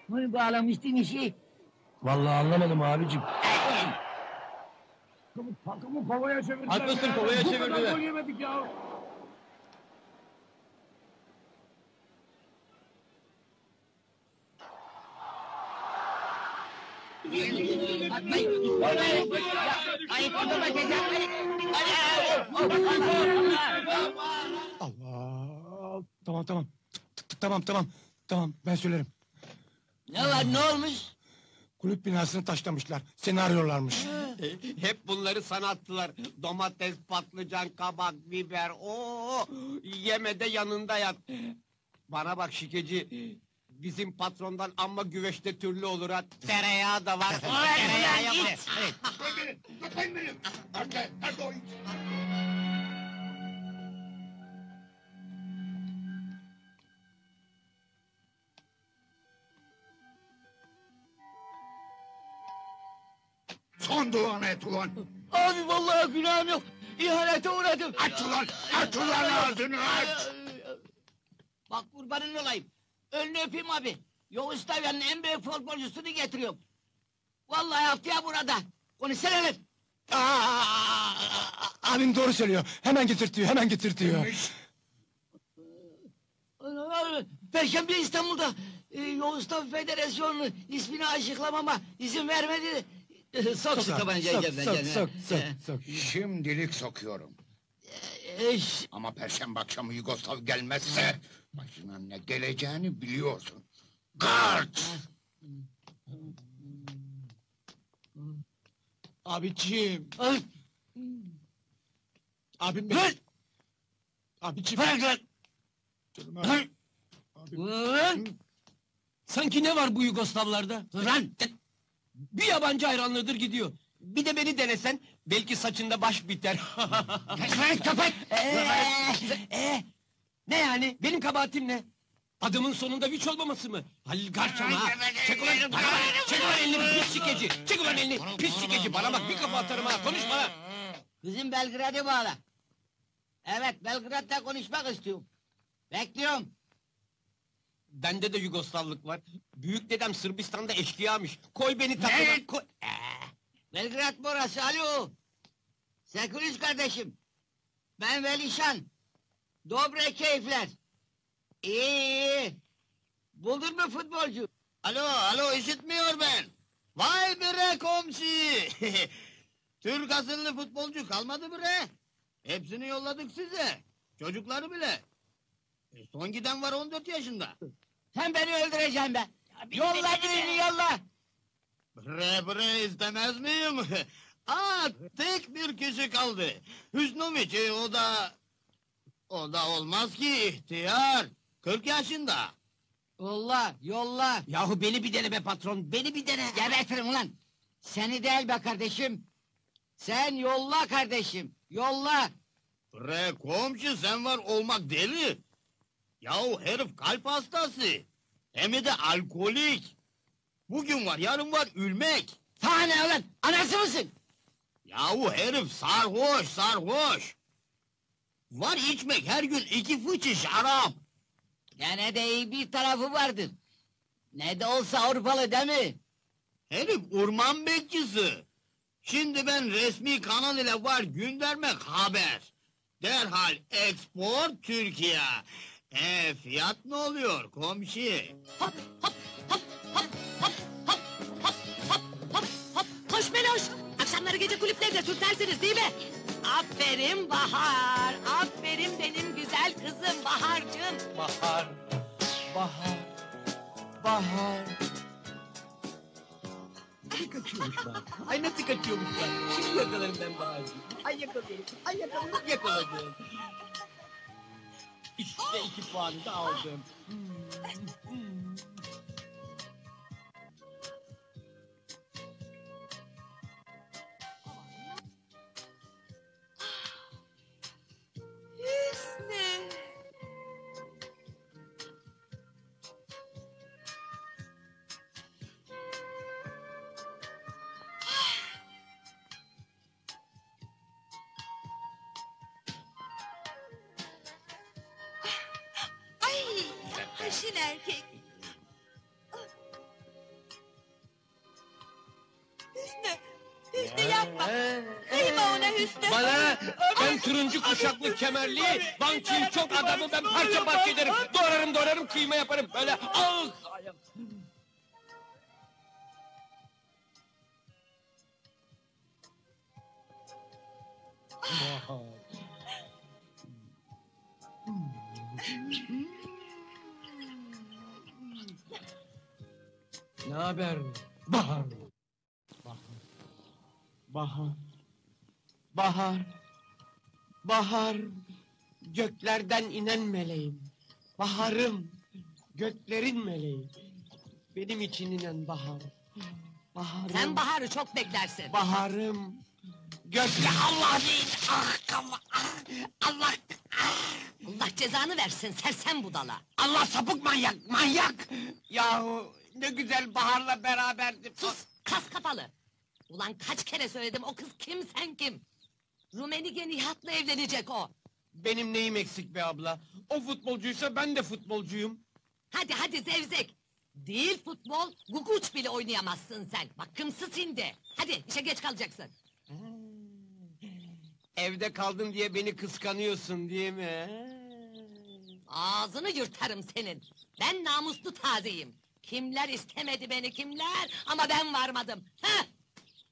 Bunu bağlamıştın işi. Vallahi anlamadım abicim. Takımı kovaya çevirdiler. Haklısın, kovaya Bu çevirdiler. kadar gol yemedik ya. Allah! Tamam, ben söylerim. Ne var, ne olmuş? Kulüp binasını taşlamışlar, seni arıyorlarmış. Hep bunları sana attılar. Domates, patlıcan, kabak, biber. Oo, yeme de yanında yat. Bana bak şikeci. Bizim patrondan amma güveçte türlü olur ha. Tereyağı da var. Tereyağı yapar. Evet. Tutmayın beni. Nerede o it? Son duanı et ulan. Abi vallahi günahım yok. İhanete uğradım. Aç ulan. Aç ulan ağzını aç. Bak kurbanın olayım. Önünü öpeyim abi. Yavuz Tavya'nın en büyük futbolcusunu getiriyorum. Vallahi haftaya burada. Konuşsana lan. Abim doğru söylüyor, hemen getirtiyor. Perşembe İstanbul'da Yavuz Tavya Federasyonu'nu ismini açıklamama izin vermedi. Sok şu tabancayı cebine. Sok. Şimdilik sokuyorum. Ama perşembe akşamı Yugoslav gelmezse başına ne geleceğini biliyorsun. Kaç! Abicim, abim Dur! benim. Abicim. Bırak lan! Canım Dur! abim. Ulan! Sanki ne var bu Yugoslavlarda? Ulan! Bir yabancı hayranlığıdır gidiyor. Bir de beni denesen, belki saçında baş biter. Lan kapat! Ne yani? Benim kabahatim ne? Adımın sonunda güç olmaması mı? Halil Garçam ha! Çek ulan! Bana bak! Çek ulan elini pis şikeci! Çek ulan elini pis şikeci! Bana bak bir kafa atarım ha! Konuşma ha! Bizim Belgrad'ı bağla. Evet, Belgrad'da konuşmak istiyorum. Bekliyorum. Bende de Yugoslavlık var. Büyük dedem Sırbistan'da eşkıyamış. Koy beni takıma! Koy... Belgrad burası, alo. Sekülüs kardeşim. Ben Velişan. Dobre keyifler. İyi. Buldun mu futbolcu? Alo, işitmiyor ben. Vay bre komşu! Türk asıllı futbolcu kalmadı bre. Hepsini yolladık size. Çocukları bile. Son giden var 14 yaşında. Sen beni öldüreceksin be. Yolla birini yolla. Bre istemez miyim? Tek bir kişi kaldı. Hüsnoviç o da... O da olmaz ki ihtiyar. 40 yaşında. Yolla. Yahu beni bir dene be patron, beni bir dene! Gebertirim ulan. Seni değil be kardeşim. Sen yolla kardeşim. Yolla. Bre komşu sen var olmak deli. Yahu herif kalp hastası. Hem de alkolik. Bugün var yarın var ülmek. Sana ne ulan? Anası mısın? Yahu herif sarhoş. Var içmek her gün 2 fıçı şarap. Gene de iyi bir tarafı vardır. Ne de olsa Avrupalı değil mi? Herif orman bekçisi. Şimdi ben resmi kanal ile var göndermek haber. Derhal export Türkiye. Fiyat ne oluyor komşu? Hoş Meloş! Akşamları gece kulüplerde sürtersiniz değil mi? Aferin Bahar! Aferin benim güzel kızım Bahar'cığım! Bahar! Ne kaçıyormuş bak? Ay nasıl kaçıyormuş bak? Şimdi yakalarım ben Bahar'cığım. Ay yakaladım. İşte 2 puanı da aldım. Hüsnü! Ay, haşin erkek! üstüne. Bana, ben turuncu kuşaklı kemerli, bankçıyım çok adamı ben parça parça ederim. Doğrarım kıyma yaparım böyle. Ah! Ne haber? Bahar. Bahar. Bahar. Bahar. Göklerden inen meleğim. Baharım. Göklerin meleği. Benim için inen bahar. Baharım. Sen Bahar'ı çok beklersin. Baharım. Gökle Allah değil. Ah Allah. Allah. Allah cezanı versin sersem budala. Allah sapık manyak. Yahu ne güzel baharla beraberdim. Sus kas kafalı. Ulan kaç kere söyledim o kız kim sen kim? Rumenige Nihat'la evlenecek o. Benim neyim eksik be abla? O futbolcuysa ben de futbolcuyum. Hadi zevzek. Değil futbol, guguç bile oynayamazsın sen. Bak kımsız şimdi. Hadi işe geç kalacaksın. Evde kaldın diye beni kıskanıyorsun değil mi? Ağzını yırtarım senin. Ben namuslu tazeyim. Kimler istemedi beni kimler ama ben varmadım. Heh!